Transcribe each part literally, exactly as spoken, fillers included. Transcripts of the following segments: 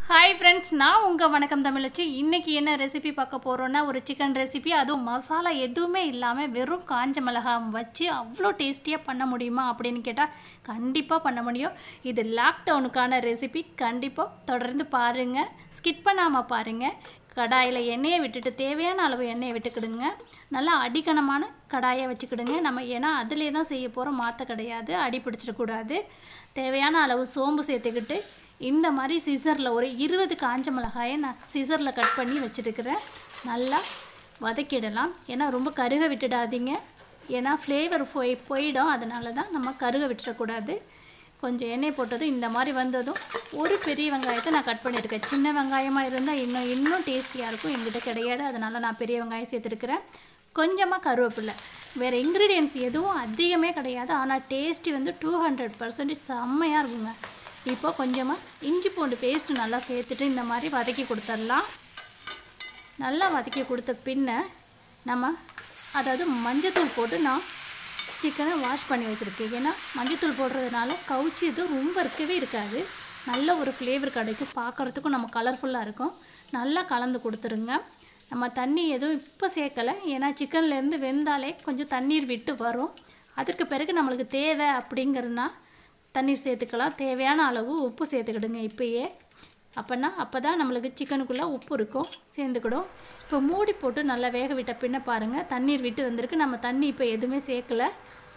hi friends நான் உங்க வணக்கம் தமிழச்சி இன்னைக்கு என்ன ரெசிபி பார்க்க போறோம்னா ஒரு சிக்கன் ரெசிபி அதுவும் மசாலா எதுவுமே இல்லாம வெறும் காஞ்ச மிளகாய் வச்சு அவ்ளோ டேஸ்டியா பண்ண முடியுமா அப்படினு கேட்டா கண்டிப்பா பண்ண முடியும் இது லாக்டவுனுக்கான ரெசிபி கண்டிப்பா தொடர்ந்து பாருங்க ஸ்கிப் பண்ணாம பாருங்க கடாயில எண்ணெயை விட்டுட்டு தேவையான அளவு எண்ணெயை விட்டுக்கிடுங்க நல்லா அடிக்கனமான கடாயை வச்சுக்கிடுங்க நம்ம ஏனா அதிலே தான் செய்ய போறோம் மாத்த கிடையாது அடி பிடிச்சிர கூடாது தேவையான அளவு சோம்பு சேர்த்துக்கிட்டு இந்த மாதிரி சிசர்ல ஒரு இருபது காஞ்ச மிளகாயை நான் சிசர்ல கட் பண்ணி வச்சிருக்கிறேன் நல்லா வதக்கிடலாம் ஏனா ரொம்ப கருக விட்டுடாதீங்க ஏனா ஃப்ளேவர் போய் போய்டும் அதனால தான் நம்ம கருக விட்டுற கூடாது கொஞ்சம் எண்ணெய் போட்டது இந்த மாதிரி வந்ததும் ஒரு பெரிய வெங்காயத்தை நான் கட் பண்ணியிருக்கேன் சின்ன வெங்காயமா இருந்தா இன்னும் இன்னும் டேஸ்டியா இருக்கும் என்கிட்ட கிடையாது அதனால நான் பெரிய வெங்காயம் சேர்த்திருக்கிறேன் கொஞ்சமா கருவேப்பிலை வேற இன்கிரிடியன்ட்ஸ் எதுவும் அதிகமே கிடையாது ஆனா டேஸ்ட் வந்து two hundred percent செம்மையா இருக்குங்க இப்போ கொஞ்சமா இஞ்சி பூண்டு பேஸ்ட் நல்லா சேர்த்துட்டு இந்த மாதிரி வதக்கி கொடுத்துறலாம் நல்லா வதக்கி கொடுத்த பின்ன நம்ம அதாவது மஞ்சள் தூள் போட்டு நான் சிக்கனை வாஷ் பண்ணி வச்சிருக்கேன் ஏனா மஞ்சள் தூள் போடுறதுனால கவுச்சி இது ரொம்ப இருக்கவே இருக்காது நல்ல ஒரு ஃப்ளேவர் கிடைக்கும் பார்க்கிறதுக்கு நம்ம கலர்ஃபுல்லா இருக்கும் நல்லா கலந்து கொடுத்துருங்க நம்ம தண்ணி எதுவும் இப்ப சேர்க்கல ஏனா சிக்கன்ல இருந்து வெந்தாலே கொஞ்சம் தண்ணீர் விட்டு வரும் அதுக்கு பிறகு நமக்கு தேவை அப்படிங்கறனா தண்ணீர் சேர்த்துக்கலாம் தேவையான அளவு உப்பு சேர்த்துக்கிடுங்க இப்பயே அப்பனா அப்பதான் நமக்கு சிக்கனுக்குள்ள உப்பு இருக்கும் சேர்ந்துக்கிடும் இப்போ மூடி போட்டு நல்லா வேக விட்ட பின்ன பாருங்க தண்ணீர் விட்டு வந்திருக்கு நம்ம தண்ணி இப்போ எதுமே சேர்க்கல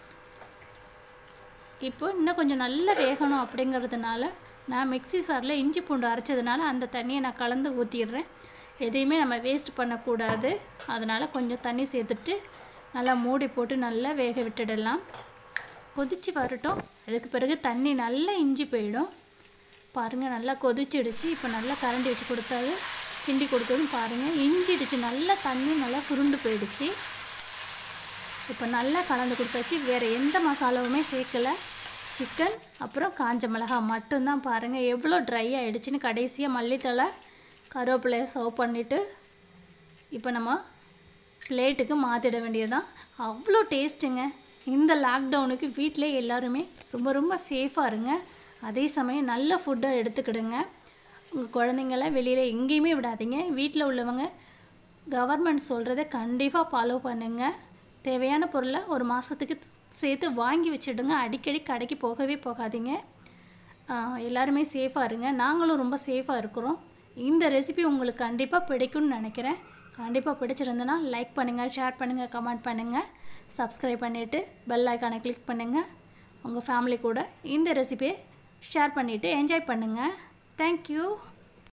இப்போ இன்னும் கொஞ்சம் நல்லா வேகணும் அப்படிங்கிறதுனால நான் மிக்ஸி ஜார்ல இஞ்சி பூண்டு அரைச்சதனால அந்த தண்ணியை நான் கலந்து ஊத்திடுறேன் எதையுமே நம்ம வேஸ்ட் பண்ண கூடாது அதனால கொஞ்சம் தண்ணி சேர்த்துட்டு நல்லா மூடி போட்டு நல்லா வேக விட்டுடலாம் கொதிச்சு வரட்டும் அதுக்கு பிறகு தண்ணி நல்லா இஞ்சி போய்டும் பாருங்க நல்லா கொதிச்சிடுச்சு இப்போ நல்லா கரண்டி வச்சு கொடுத்தாது கிண்டி கொடுத்ததும் பாருங்க இஞ்சிடுச்சு நல்லா தண்ணி நல்லா சுருண்டு போயிடுச்சு இப்போ நல்லா கலந்து கொடுத்தாச்சு வேற எந்த மசாலாவுமே சேர்க்கல சிக்கன் அப்புறம் காஞ்ச மிளகாய் மட்டும் தான் பாருங்க எவ்வளவு ட்ரை ஆயிடுச்சுன்னு கடைசியா மல்லித்தழை கருவேப்பிலை சர்வ் பண்ணிட்டு இப்போ நம்ம பிளேட்டுக்கு மாத்திட வேண்டியதுதான் அவ்ளோ டேஸ்ட்ங்க இந்த லாக்டவுனுக்கு வீட்லயே எல்லாரும் ரொம்ப ரொம்ப சேஃபா இருங்க அதே சமயம் நல்ல ஃபுட்டை எடுத்துக்கிடுங்க உங்க குழந்தைகளை வெளியில எங்கேயுமே விடாதீங்க வீட்ல உள்ளவங்க கவர்மெண்ட் சொல்றதை கண்டிப்பா ஃபாலோ பண்ணுங்க தேவையான பொருளை ஒரு மாசத்துக்கு சேர்த்து வாங்கி வச்சிடுங்க அடிக்கடி கடைக்கு போகவே போகாதீங்க எல்லாரும் சேஃபா இருங்க நாங்களும் ரொம்ப சேஃபா இருக்கோம் இந்த ரெசிபி உங்களுக்கு கண்டிப்பா பிடிக்கும்னு நினைக்கிறேன் கண்டிப்பா பிடிச்சிருந்தனா லைக் பண்ணுங்க ஷேர் பண்ணுங்க கமெண்ட் பண்ணுங்க சப்ஸ்கிரைப் பண்ணிட்டு பெல் ஐகானை கிளிக் பண்ணுங்க உங்க ஃபேமிலி கூட இந்த ரெசிபியை ஷேர் பண்ணிட்டு என்ஜாய் பண்ணுங்க Thank you